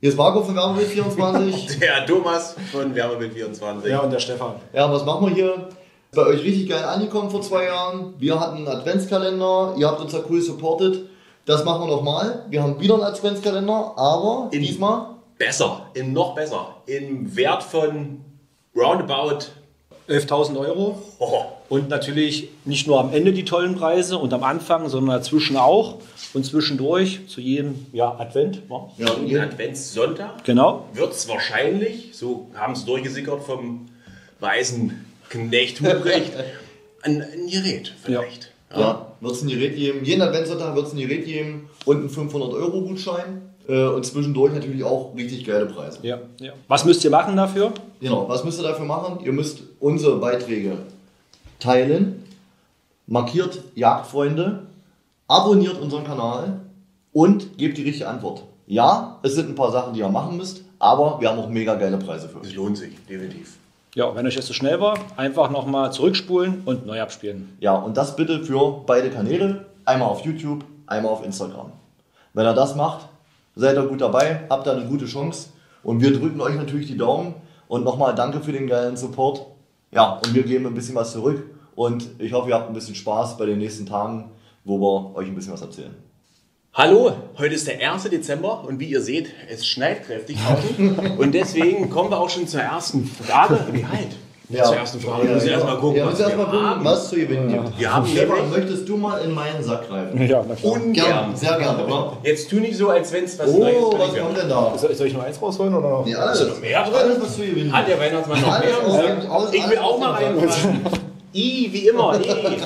Hier ist Marco von Wärmebild24. Der Thomas von Wärmebild24. Ja, und der Stefan. Ja, was machen wir hier? Ist bei euch richtig geil angekommen vor 2 Jahren. Wir hatten einen Adventskalender, ihr habt uns ja cool supportet. Das machen wir nochmal. Wir haben wieder einen Adventskalender, aber diesmal noch besser. Im Wert von roundabout 11.000 Euro. oh, Und natürlich nicht nur am Ende die tollen Preise und am Anfang, sondern dazwischen auch. Und zwischendurch zu jedem Advent. ja, jeden Adventssonntag Genau. wird es wahrscheinlich, so haben es durchgesickert vom weißen Knecht Hubrecht, ein Gerät vielleicht. Ja, wird es ein Gerät geben. Jeden Adventssonntag wird es ein Gerät geben und einen 500-Euro-Gutschein. Und zwischendurch natürlich auch richtig geile Preise. Ja. Was müsst ihr machen dafür? Genau, was müsst ihr dafür machen? Ihr müsst unsere Beiträge teilen, markiert Jagdfreunde, abonniert unseren Kanal und gebt die richtige Antwort. Ja, es sind ein paar Sachen, die ihr machen müsst, aber wir haben auch mega geile Preise für euch. Es lohnt sich, definitiv. Ja, wenn euch das zu schnell war, einfach nochmal zurückspulen und neu abspielen. Ja, und das bitte für beide Kanäle, einmal auf YouTube, einmal auf Instagram. Wenn ihr das macht, seid ihr gut dabei, habt da eine gute Chance und wir drücken euch natürlich die Daumen und nochmal danke für den geilen Support. Ja, und wir geben ein bisschen was zurück und ich hoffe, ihr habt ein bisschen Spaß bei den nächsten Tagen, wo wir euch ein bisschen was erzählen. Hallo, heute ist der 1. Dezember und wie ihr seht, es schneit kräftig draußen und deswegen kommen wir auch schon zur ersten Frage. Wie halt? Ja. Zur ersten Frage. Wir müssen erstmal gucken, Ja, was erst mal wir gucken, haben. was zu gewinnen gibt. Wir haben Stefan, nämlich möchtest du mal in meinen Sack greifen? Ja, na klar. ungern. Sehr gerne, oder? Jetzt tu nicht so, als wenn es was Neues Oh, für dich was wäre. kommt denn da? Soll ich noch eins rausholen oder noch? Nee, alles. Ist da noch mehr drin? Alles, was zu gewinnen Hat gibt. der Weihnachtsmann noch Alles mehr? aus- Ich will alles auch aus mal dem reinfassen. Wie immer.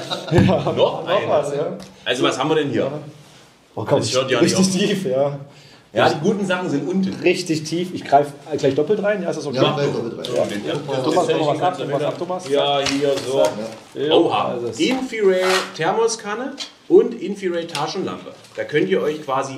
Noch eine. was, ja. Also was haben wir denn hier? Oh, komm, Das hört ja nicht richtig auf. tief, ja. Ja, die guten Sachen sind unten. Richtig tief. Ich greife gleich doppelt rein. Ja, ist das okay? Ja, gleich doppelt rein. Thomas, mach mal was ab, mach was ab, Thomas. Ja, hier so. Ja, Oha. also es- Infrared Thermoskanne und Infrared Taschenlampe. Da könnt ihr euch quasi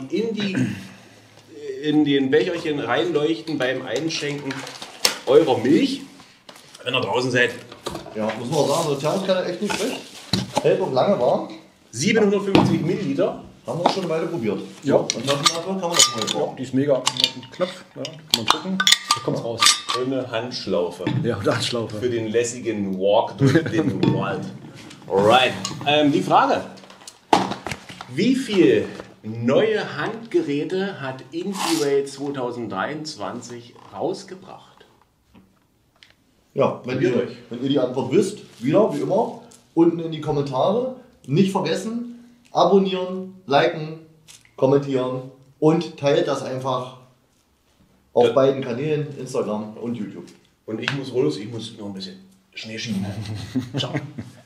in den Becherchen reinleuchten beim Einschenken eurer Milch. Wenn ihr draußen seid, Ja, muss man auch sagen, so eine Thermoskanne echt nicht schlecht. Hält noch lange warm. 750 Milliliter. Haben wir schon eine Weile probiert. Ja. Und Taschenlampe kann man das mal brauchen. Die ist mega. Ein Knopf. Ja, kann man drücken. Da kommt's raus. Und eine Handschlaufe. Ja, und Anschlaufe. Für den lässigen Walk durch den Wald. Alright. Die Frage. Wie viel neue Handgeräte hat Infrared 2023 rausgebracht? Ja, wenn ihr die Antwort wisst, wieder wie immer, unten in die Kommentare. Nicht vergessen, abonnieren, liken, kommentieren und teilt das einfach auf beiden Kanälen, Instagram und YouTube. Und ich muss los, ich muss noch ein bisschen Schnee schieben. Ciao.